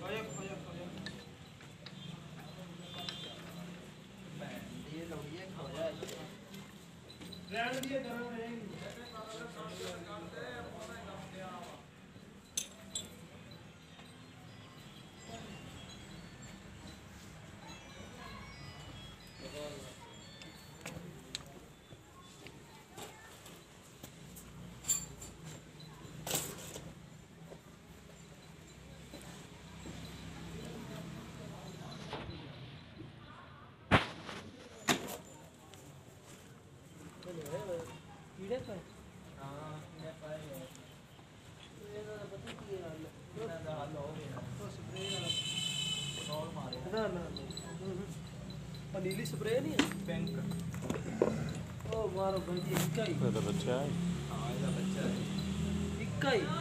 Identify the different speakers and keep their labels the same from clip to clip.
Speaker 1: कीड़े पे हाँ कीड़े पे पता की हल हो गया स्प्रे मारे ना ना नीली स्प्रे नहीं है बैंक ओ मारो भाई जी इक्का ही
Speaker 2: ਇਹਦਾ ਬੱਚਾ ਹੈ
Speaker 1: हाँ ਇਹਦਾ ਬੱਚਾ है इक्का ही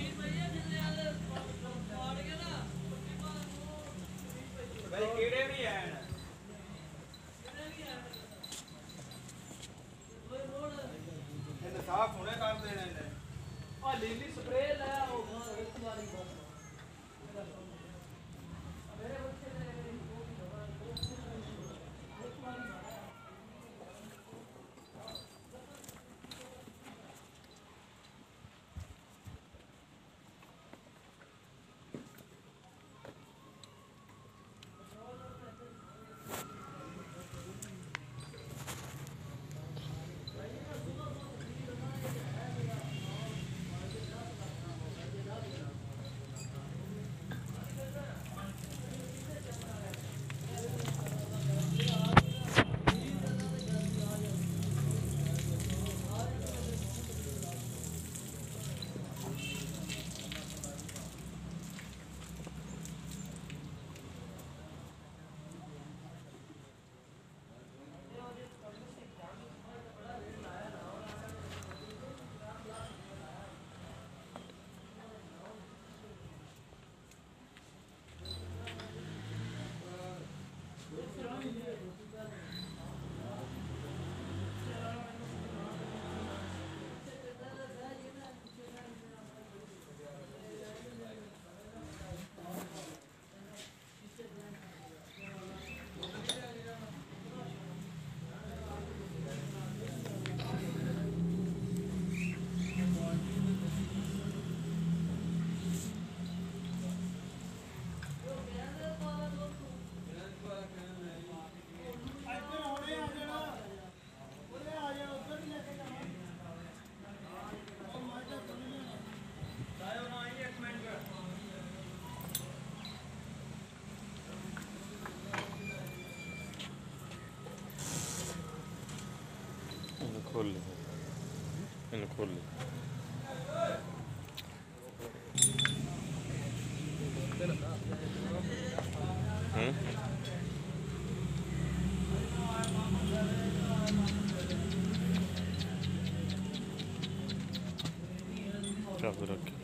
Speaker 1: भाई कीड़े भी हैं साफ होने कर देने ने आ लीली स्प्रे ले आओ एक बारी बस मेरे बच्चे ने
Speaker 2: खोल ले इन्हें खोल ले चाबी रख